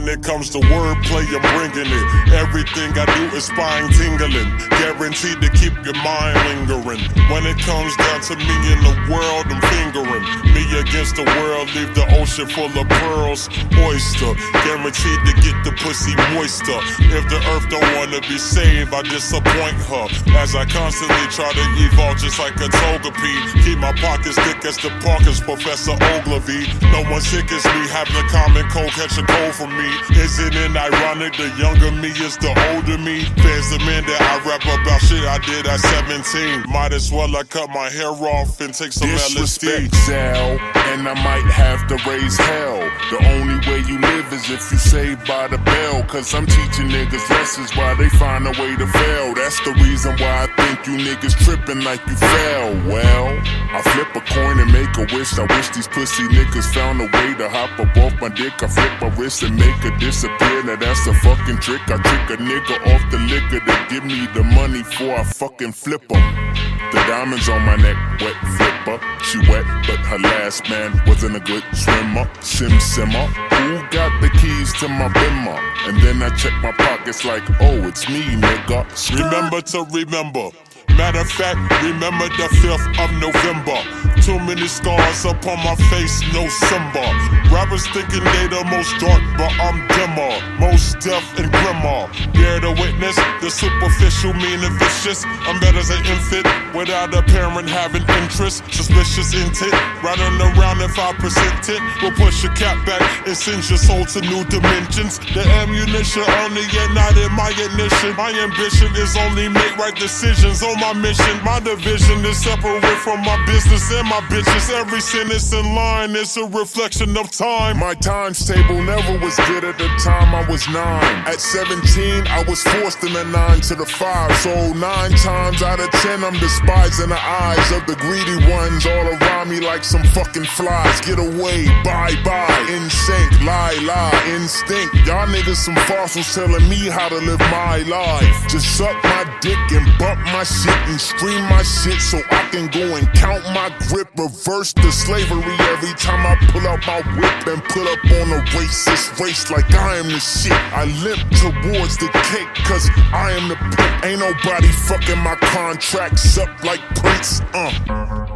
When it comes to wordplay, I'm bringing it. Everything I do is spine tingling, guaranteed to keep your mind lingering. When it comes down to me in the world, I'm fingering. Me against the world, leave the ocean full of pearls. Oyster, guaranteed to get the pussy moister. If the earth don't wanna be saved, I disappoint her. As I constantly try to evolve just like a togepi. Keep my pockets thick as the Parkers, Professor Ogilvy. No one sick as me, having a common cold, catch a cold from me. Isn't it ironic, the younger me is the older me? Fans demand that I rap about shit I did at 17. Might as well I cut my hair off and take some LSD. Zell, and I might have to raise hell. The only way you live is if you saved by the bell. Cause I'm teaching niggas lessons while they find a way to fail. That's the reason why I think you niggas tripping like you fell. Well, I flip a coin and make a wish. I wish these pussy niggas found a way to hop up off my dick. I flip my wrist and make her disappear. Now that's a fucking trick. I trick a nigga off the liquor to give me the money before I fucking flip her. The diamonds on my neck, wet flipper. She wet, but her last man wasn't a good swimmer. Simmer. Who got the keys to my bimmer? And then I check my pockets like, oh, it's me, nigga. Remember to remember. Matter of fact, remember the 5th of November. Too many scars upon my face, no Simba. Rappers thinking they the most dark, but I'm dimmer. Most deaf and grimmer. Bear to witness, the superficial mean and vicious. I'm better as an infant, without a parent having interest. Suspicious intent, running around in 5% tint. Will push your cap back and send your soul to new dimensions. The ammunition only yet not in my ignition. My ambition is only make right decisions on my mission. My division is separate from my business and my bitches. Every sentence in line is a reflection of time. My times table never was good at the time I was 9. At 17, I was forced in the 9 to the 5. So 9 times out of 10, I'm despised in the eyes of the greedy ones all around me like some fucking flies. Get away, bye-bye, in sync, lie, instinct. Y'all niggas some fossils telling me how to live my life. Just suck my dick and bump my shit and stream my shit so I can go and count my grip. Reverse the slavery every time I pull out my whip and put up on a racist race like I am the shit. I limp towards the cake cause I am the pimp. Ain't nobody fucking my contracts up like Prince.